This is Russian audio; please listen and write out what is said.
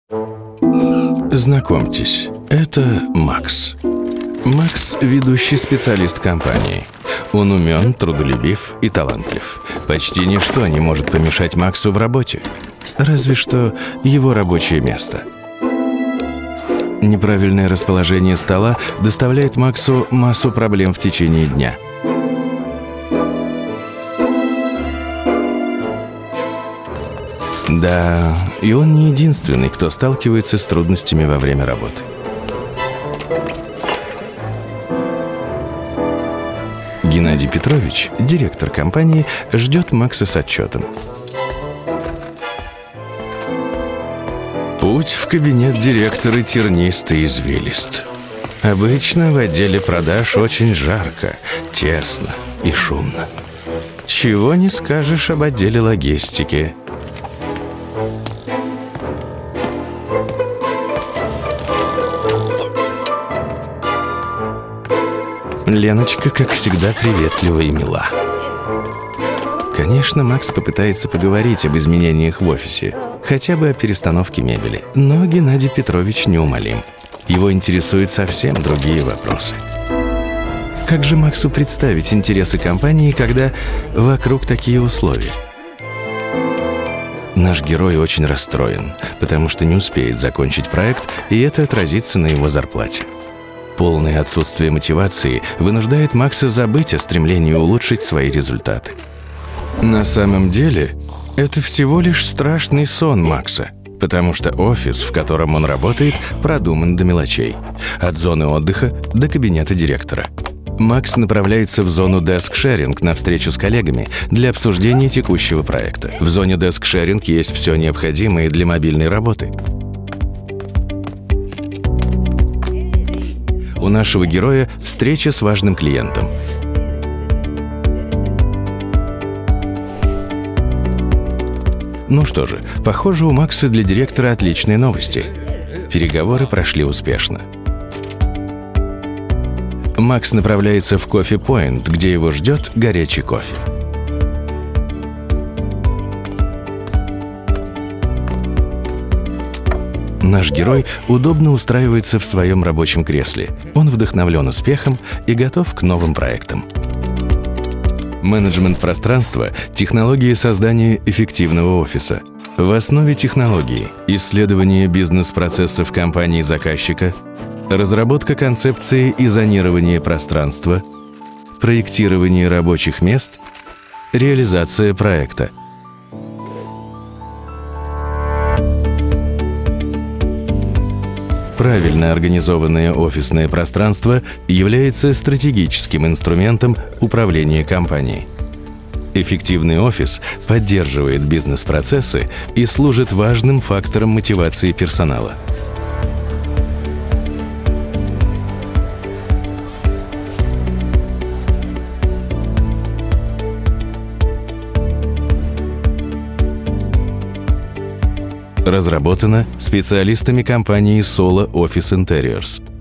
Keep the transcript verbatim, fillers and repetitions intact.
Знакомьтесь, это Макс. Макс – ведущий специалист компании. Он умен, трудолюбив и талантлив. Почти ничто не может помешать Максу в работе. Разве что его рабочее место. Неправильное расположение стола доставляет Максу массу проблем в течение дня. Да, и он не единственный, кто сталкивается с трудностями во время работы. Геннадий Петрович, директор компании, ждет Макса с отчетом. Путь в кабинет директора тернист и извилист. Обычно в отделе продаж очень жарко, тесно и шумно. Чего не скажешь об отделе логистики. Леночка, как всегда, приветлива и мила. Конечно, Макс попытается поговорить об изменениях в офисе, хотя бы о перестановке мебели, но Геннадий Петрович неумолим. Его интересуют совсем другие вопросы. Как же Максу представить интересы компании, когда вокруг такие условия? Наш герой очень расстроен, потому что не успеет закончить проект, и это отразится на его зарплате. Полное отсутствие мотивации вынуждает Макса забыть о стремлении улучшить свои результаты. На самом деле, это всего лишь страшный сон Макса, потому что офис, в котором он работает, продуман до мелочей. От зоны отдыха до кабинета директора. Макс направляется в зону деск-шеринг на встречу с коллегами для обсуждения текущего проекта. В зоне деск-шеринг есть все необходимое для мобильной работы. У нашего героя встреча с важным клиентом. Ну что же, похоже, у Макса для директора отличные новости. Переговоры прошли успешно. Макс направляется в Coffee Point, где его ждет горячий кофе. Наш герой удобно устраивается в своем рабочем кресле. Он вдохновлен успехом и готов к новым проектам. Менеджмент пространства – технология создания эффективного офиса. В основе технологии – исследование бизнес-процессов компании заказчика, разработка концепции и зонирование пространства, проектирование рабочих мест, реализация проекта. Правильно организованное офисное пространство является стратегическим инструментом управления компанией. Эффективный офис поддерживает бизнес-процессы и служит важным фактором мотивации персонала. Разработано специалистами компании Solo Office Interiors.